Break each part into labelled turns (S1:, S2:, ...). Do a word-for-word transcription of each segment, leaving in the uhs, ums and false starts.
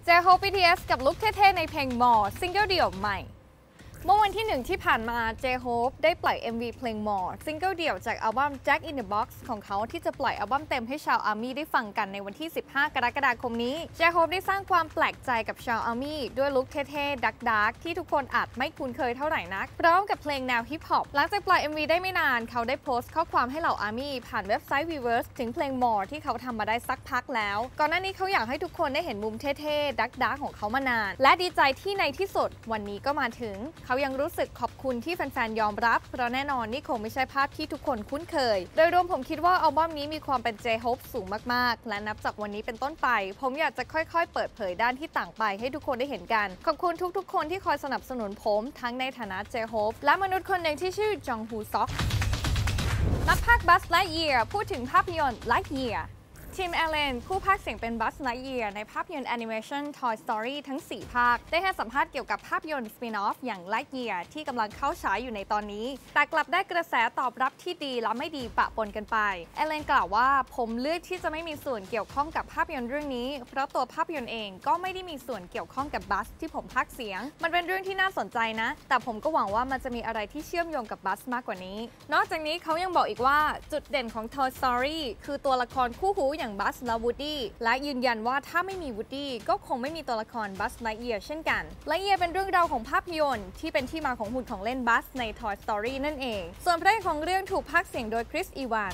S1: J-Hope บี ที เอส กับลุคเท่ๆในเพลง More ซิงเกิลเดี่ยวใหม่เมื่อวันที่หนึ่งที่ผ่านมา J-Hope ได้ปล่อย เอ็ม วี เพลง More ซิงเกิลเดี่ยวจากอัลบั้ม Jack in the Box ของเขาที่จะปล่อยอัลบั้มเต็มให้ชาวอาร์มี่ได้ฟังกันในวันที่ สิบห้ากรกฎาคมนี้ J-Hope ได้สร้างความแปลกใจกับชาวอาร์มี่ด้วยลุคเท่ๆดักๆที่ทุกคนอาจไม่คุ้นเคยเท่าไหร่นักพร้อมกับเพลงแนวฮิปฮอปหลังจากปล่อย เอ็ม วี ได้ไม่นานเขาได้โพสต์ข้อความให้เหล่าอาร์มี่ผ่านเว็บไซต์ Weverse ถึงเพลง More ที่เขาทำมาได้สักพักแล้วก่อนหน้านี้เขาอยากให้ทุกคนได้เห็นมุมเท่ๆดักๆของเขามานานและดีใจที่ในที่สุดวันนี้ก็มาถึงเขายังรู้สึกขอบคุณที่แฟนๆยอมรับเพราะแน่นอนนี่คงไม่ใช่ภาพที่ทุกคนคุ้นเคยโดยรวมผมคิดว่าอัลบั้มนี้มีความเป็น J-Hope สูงมากๆและนับจากวันนี้เป็นต้นไปผมอยากจะค่อยๆเปิดเผยด้านที่ต่างไปให้ทุกคนได้เห็นกันขอบคุณทุกๆคนที่คอยสนับสนุนผมทั้งในฐานะ J-Hope และมนุษย์คนหนึ่งที่ชื่อจองฮูซอกนักพากย์ Buzz Lightyear พูดถึงภาพยนตร์ Lightyearทีมแอลเลนผู้พากย์เสียงเป็น Buzz Lightyear ในภาพยนตร์แอนิเมชัน Toy Story ทั้ง สี่ ภาคได้ให้สัมภาษณ์เกี่ยวกับภาพยนตร์สปินออฟอย่าง Lightyear ที่กำลังเข้าฉายอยู่ในตอนนี้แต่กลับได้กระแสตอบรับที่ดีและไม่ดีปะปนกันไปแอลเลนกล่าวว่าผมเลือกที่จะไม่มีส่วนเกี่ยวข้องกับภาพยนตร์เรื่องนี้เพราะตัวภาพยนตร์เองก็ไม่ได้มีส่วนเกี่ยวข้องกับ Buzz ที่ผมพากย์เสียงมันเป็นเรื่องที่น่าสนใจนะแต่ผมก็หวังว่ามันจะมีอะไรที่เชื่อมโยงกับ Buzz มากกว่านี้นอกจากนี้เขายังบอกอีกว่าจุดเด่นของ Toy Story คือตัวละครคู่หูอย่าง Buzz และ Woodyและยืนยันว่าถ้าไม่มี Woody ก็คงไม่มีตัวละคร Buzz Lightyear เช่นกัน Lightyear เป็นเรื่องราวของภาพยนตร์ที่เป็นที่มาของหุ่นของเล่น Buzz ใน Toy Story นั่นเองส่วนพระเอกของเรื่องถูกพากย์เสียงโดยคริสอีวาน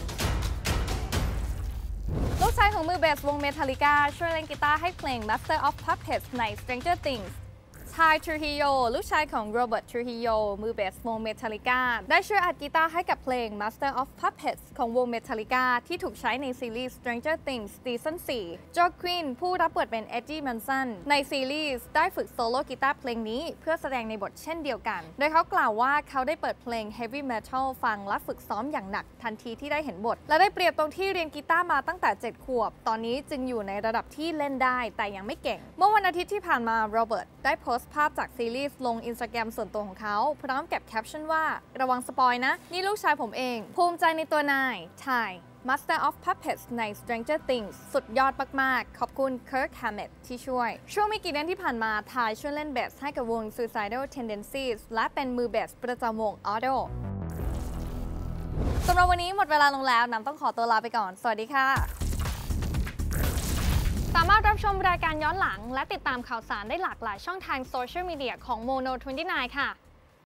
S1: ลูกชายของมือเบสวง Metallica ช่วยเล่นกีตาร์ให้เพลง Master of Puppets ใน Stranger Thingsทาย ทรูฮิโย ลูกชายของโรเบิร์ต ทรูฮิโย มือเบสวง Metallica ได้ช่วยอัดกีตาร์ให้กับเพลง Master of Puppets ของวง Metallica ที่ถูกใช้ในซีรีส์ Stranger Things ซีซั่น สี่ โจควินผู้รับบทเป็น Eddie Munson ในซีรีส์ได้ฝึกโซโล่กีตาร์เพลงนี้เพื่อแสดงในบทเช่นเดียวกันโดยเขากล่าวว่าเขาได้เปิดเพลง Heavy Metal ฟังและฝึกซ้อมอย่างหนักทันทีที่ได้เห็นบทและได้เปรียบตรงที่เรียนกีตาร์มาตั้งแต่ เจ็ด ขวบตอนนี้จึงอยู่ในระดับที่เล่นได้แต่ยังไม่เก่งเมื่อวันอาทิตย์ที่ผ่านมาโรเบิร์ตได้โพสต์ภาพจากซีรีส์ลง Instagram ส่วนตัวของเขาพร้อมกับแคปชั่นว่าระวังสปอยนะนี่ลูกชายผมเองภูมิใจในตัวนายทาย Master of Puppets ใน Stranger Things สุดยอดมากๆขอบคุณ Kirk Hammett ที่ช่วยช่วงไม่กี่เดือนที่ผ่านมาทายช่วยเล่นเบสให้กับวง Suicidal Tendencies และเป็นมือเบสประจำวง Auto สำหรับวันนี้หมดเวลาลงแล้วน้ำต้องขอตัวลาไปก่อนสวัสดีค่ะสามารถรับชมรายการย้อนหลังและติดตามข่าวสารได้หลากหลายช่องทางโซเชียลมีเดียของ โมโน ยี่สิบเก้า ค่ะ